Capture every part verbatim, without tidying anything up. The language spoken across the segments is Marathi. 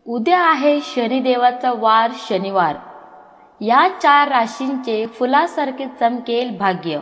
उद्या आहे शनिदेवाचा वार शनिवार। या चार राशींचे फुलासारखे चमकेल भाग्य।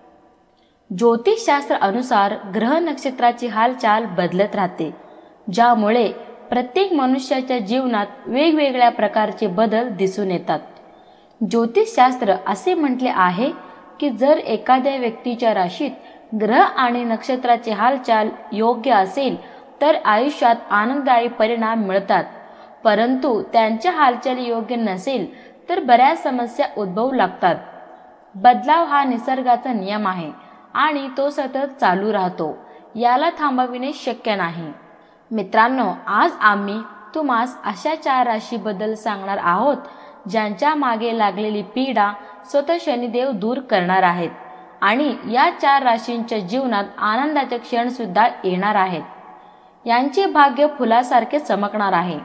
ज्योतिषशास्त्र अनुसार ग्रह नक्षत्राची हालचाल बदलत राहते, ज्यामुळे प्रत्येक मनुष्याच्या जीवनात वेगवेगळ्या प्रकारचे बदल दिसून येतात। ज्योतिषशास्त्र असे म्हटले आहे की जर एखाद्या व्यक्तीच्या राशीत ग्रह आणि नक्षत्राची हालचाल योग्य असेल तर आयुष्यात आनंददायी परिणाम मिळतात, परंतु त्यांच्या हालचाली योग्य नसेल तर बऱ्याच समस्या उद्भवू लागतात। बदलाव हा निसर्गाचा नियम आहे आणि तो सतत चालू राहतो, याला थांबविणे शक्य नाही। मित्रांनो, आज आम्ही तुम्हास अशा चार राशीबद्दल सांगणार आहोत ज्यांच्या मागे लागलेली पीडा स्वतः शनिदेव दूर करणार आहेत आणि या चार राशींच्या जीवनात आनंदाचे क्षण सुद्धा येणार आहेत। यांचे भाग्य फुलासारखे चमकणार आहे।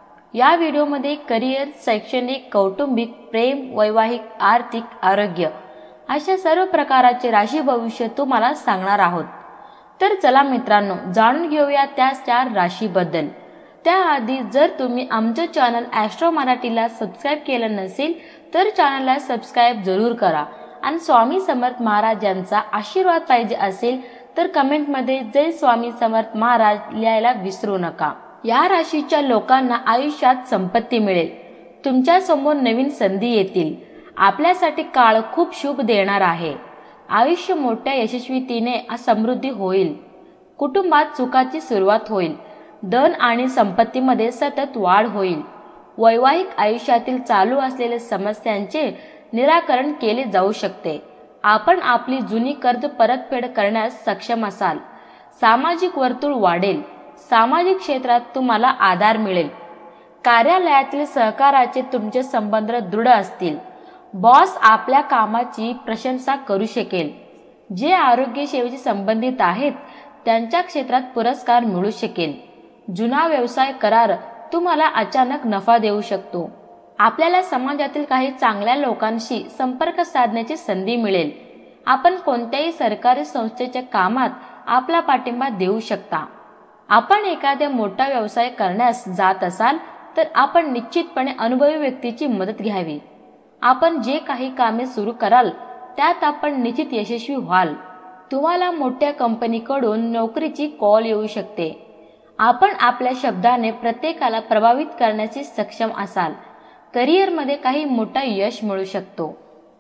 या व्हिडिओमध्ये करिअर, शैक्षणिक, कौटुंबिक, प्रेम, वैवाहिक, आर्थिक, आरोग्य अशा सर्व प्रकारचे राशी भविष्य तुम्हाला सांगणार आहोत। तर चला मित्रांनो, जाणून घेऊया त्या चार राशीबद्दल। त्याआधी जर तुम्ही आमचं चॅनल ॲस्ट्रो मराठीला सबस्क्राईब केलं नसेल तर चॅनलला सबस्क्राईब जरूर करा आणि स्वामी समर्थ महाराज यांचा आशीर्वाद पाहिजे असेल तर कमेंटमध्ये जय स्वामी समर्थ महाराज लिहायला विसरू नका। या राशीच्या लोकांना आयुष्यात संपत्ती मिळेल, तुमच्या समोर नवीन संधी येतील, आपल्यासाठी काळ खूप शुभ देणार आहे। आयुष्य मोठ्या यशस्वीतेने समृद्धी होईल, कुटुंबात सुखाची सुरुवात होईल, धन आणि संपत्तीमध्ये सतत वाढ होईल। वैवाहिक आयुष्यातील चालू असलेल्या समस्यांचे निराकरण केले जाऊ शकते। आपण आपली जुनी कर्ज परतफेड करण्यास सक्षम असाल। सामाजिक वर्तुळ वाढेल, सामाजिक क्षेत्रात तुम्हाला आधार मिळेल, कार्यालयातील सहकाराचे तुमचे संबंध दृढ असतील, बॉस आपल्या कामाची प्रशंसा करू शकेल। जे आरोग्य सेवेशी संबंधित आहेत त्यांच्या क्षेत्रात पुरस्कार मिळू शकेल। जुना व्यवसाय करार तुम्हाला अचानक नफा देऊ शकतो। आपल्याला समाजातील काही चांगल्या लोकांशी संपर्क साधण्याची संधी मिळेल। आपण कोणत्याही सरकारी संस्थेच्या कामात आपला पाठिंबा देऊ शकता। आपण एखाद्या मोठा व्यवसाय करण्यास जात असाल तर आपण निश्चितपणे अनुभवी व्यक्तीची मदत घ्यावी। आपण जे काही कामे सुरू कराल त्यात आपण निश्चित यशस्वी व्हाल। तुम्हाला मोठ्या कंपनीकडून नोकरीची कॉल येऊ शकते। आपण आपल्या शब्दाने प्रत्येकाला प्रभावित करण्याची सक्षम असाल। करिअरमध्ये काही मोठा यश मिळू शकतो।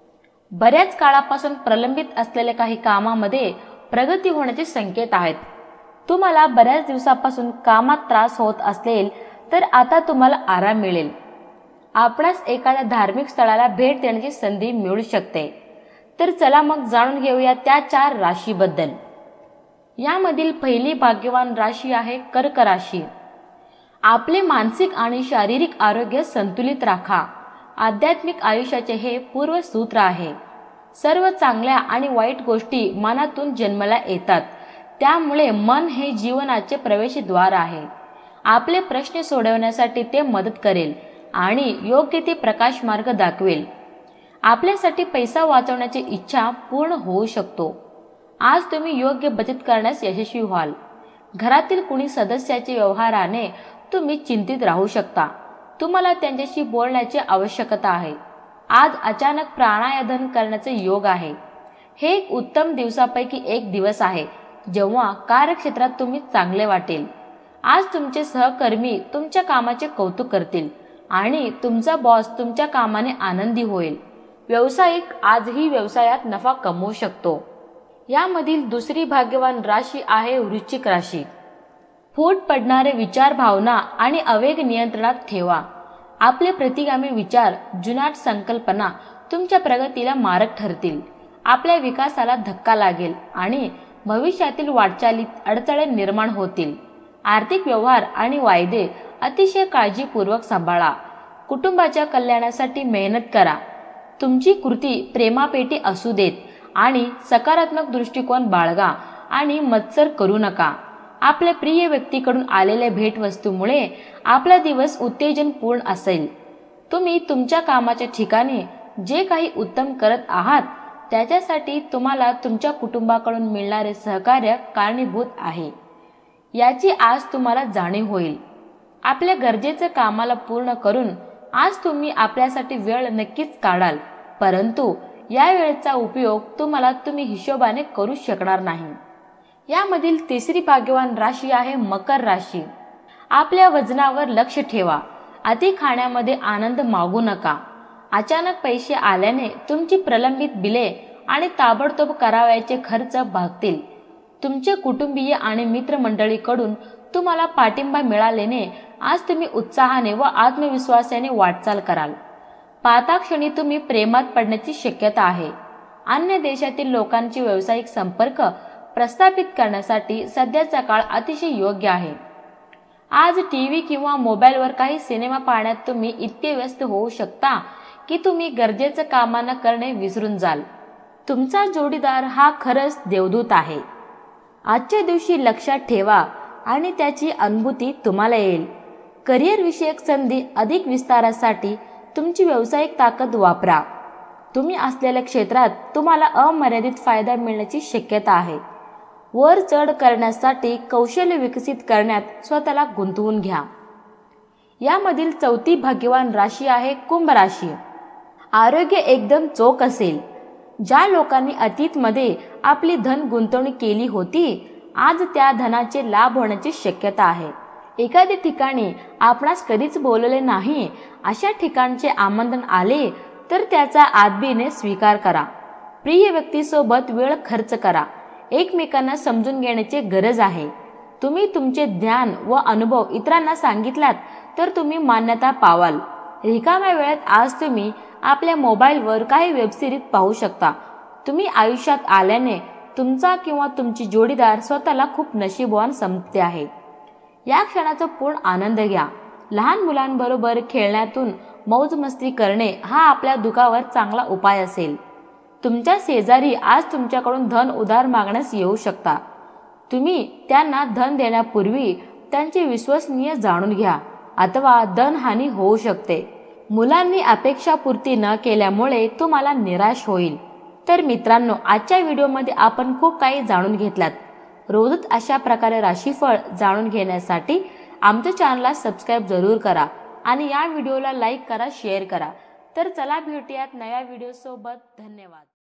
बऱ्याच काळापासून प्रलंबित असलेल्या काही कामामध्ये प्रगती होण्याचे संकेत आहेत। तुम्हाला बऱ्याच दिवसापासून कामात त्रास होत असेल तर आता तुम्हाला आराम मिळेल। आपणास एखाद्या धार्मिक स्थळाला भेट देण्याची संधी मिळू शकते। तर चला मग जाणून घेऊया त्या चार राशीबद्दल। यामधील पहिली भाग्यवान राशी आहे कर्क राशी। आपले मानसिक आणि शारीरिक आरोग्य संतुलित राखा। आध्यात्मिक आयुष्याचे हे पूर्वसूत्र आहे। सर्व चांगल्या आणि वाईट गोष्टी मनातून जन्माला येतात, त्यामुळे मन हे जीवनाचे प्रवेशद्वार आहे। आपले प्रश्न सोडवण्यासाठी ते मदत करेल आणि योग्य ते प्रकाश मार्ग दाखवेल। आपल्यासाठी पैसा वाचवण्याची इच्छा पूर्ण होऊ शकतो। आज तुम्ही योग्य बचत करण्यास यशस्वी व्हाल। घरातील कुणी सदस्याच्या व्यवहाराने तुम्ही चिंतित राहू शकता। तुम्हाला त्यांच्याशी बोलण्याची आवश्यकता आहे। आज अचानक प्राणायाम करण्याचे योग आहे। हे एक उत्तम दिवसापैकी एक दिवस आहे जेव्हा कार्यक्षेत्रात तुम्ही चांगले वाटेल। आज तुमचे सहकर्मी तुमच्या कामाचे कौतुक करतील आणि तुमचा बॉस तुमच्या कामाने आनंदी होईल। व्यावसायिक आजही व्यवसायात नफा कमवू शकतो। यामधील दुसरी भाग्यवान राशी आहे वृश्चिक राशी। फूट पडणारे विचार, भावना आणि आवेग नियंत्रणात ठेवा। आपले प्रतिगामी विचार, जुनाट संकल्पना तुमच्या प्रगतीला मारक ठरतील। आपल्या विकासाला धक्का लागेल आणि भविष्यातील वाटचालीत अडथळे निर्माण होतील। आर्थिक व्यवहार आणि वायदे अतिशय काळजीपूर्वक सांभाळा। कुटुंबाच्या कल्याणासाठी मेहनत करा। तुमची कृती प्रेमापेटी असू देत आणि सकारात्मक दृष्टिकोन बाळगा आणि मत्सर करू नका। आपल्या प्रिय व्यक्तीकडून आलेल्या भेटवस्तूमुळे आपला दिवस उत्तेजनपूर्ण असेल। तुम्ही तुमच्या कामाच्या ठिकाणी जे काही उत्तम करत आहात त्याच्यासाठी तुम्हाला तुमच्या कुटुंबाकडून मिळणारे सहकार्य कारणीभूत आहे, याची आज तुम्हाला जाणीव होईल। आपल्या गरजेचं कामाला पूर्ण करून आज तुम्ही आपल्यासाठी वेळ नक्कीच काढाल, परंतु या वेळेचा उपयोग तुम्हाला तुम्ही हिशोबाने करू शकणार नाही. यामधील तिसरी भाग्यवान राशी आहे मकर राशी. आपल्या वजनावर लक्ष ठेवा. अति खाण्यामध्ये आनंद मागू नका. अचानक पैसे आल्याने तुमची प्रलंबित बिले आणि ताबडतोब करावयाचे खर्च भागतील. तुमचे कुटुंबीय आणि मित्रमंडळीकडून तुम्हाला पाठिंबा मिळाल्याने आज तुम्ही उत्साहाने व आत्मविश्वासाने वाटचाल कराल. पाहताक्षणी तुम्ही प्रेमात पडण्याची शक्यता आहे. अन्य देशातील लोकांचे व्यावसायिक संपर्क प्रस्थापित करण्यासाठी सध्याचा काळ अतिशय योग्य आहे. आज टीव्ही किंवा मोबाईलवर काही सिनेमा पाहण्यात तुम्ही इतके व्यस्त होऊ शकता की तुम्ही गरजेचं कामांना करणे विसरून जाल. तुमचा जोडीदार हा खरंच देवदूत आहे. आजच्या दिवशी लक्षात ठेवा आणि त्याची अनुभूती तुम्हाला येईल. करिअर विषयक संधी अधिक विस्तारासाठी तुमची व्यावसायिक ताकद वापरा. तुम्ही असलेल्या क्षेत्रात तुम्हाला अमर्यादित फायदा मिळण्याची शक्यता आहे. वर चढ करण्यासाठी कौशल्य विकसित करण्यात स्वतःला गुंतवून घ्या. यामधील चौथी भाग्यवान राशी आहे कुंभ राशी. आरोग्य एकदम चोख असेल. ज्या लोकांनी अतीतमध्ये आपली धन गुंतवणूक केली होती, आज त्या धनाचे लाभ होण्याची शक्यता आहे. एखाद्या ठिकाणी आपणास कधीच बोलवले नाही अशा ठिकाणचे आमंत्रण आले तर त्याचा आदबीने स्वीकार करा. प्रिय व्यक्तीसोबत वेळ खर्च करा. एकमेकांना समजून घेण्याची गरज आहे. तुम्ही तुमचे ज्ञान व अनुभव इतरांना सांगितलात तर तुम्ही मान्यता पावाल. रिकाम्या वेळात आज तुम्ही आपल्या मोबाईलवर काही वेबसिरीज पाहू शकता. तुम्ही आयुष्यात आल्याने तुमचा किंवा तुमची जोडीदार स्वतःला खूप नशीबवान समजते आहे. या क्षणाचा पूर्ण आनंद घ्या. लहान मुलांबरोबर खेळण्यातून मौज मस्ती करणे हा आपल्या दुखावर चांगला उपाय असेल. तुमच्या शेजारी आज तुमच्याकडून धन उधार मागण्यास येऊ शकता. तुम्ही त्यांना धन देण्यापूर्वी त्यांची विश्वसनीय जाणून घ्या अथवा धनहानी होऊ शकते. मुलांनी अपेक्षापूर्ती न केल्यामुळे तुम्हाला निराश होईल. तर मित्रांनो, आजच्या व्हिडिओमध्ये आपण खूप काही जाणून घेतलात. रोजच अशा प्रकारे राशीफळ जाणून घेण्यासाठी आमच्या चॅनलला सबस्क्राईब जरूर करा आणि या व्हिडिओला लाईक करा, शेअर करा. तर चला भेटूयात नव्या व्हिडिओ सोबत. धन्यवाद.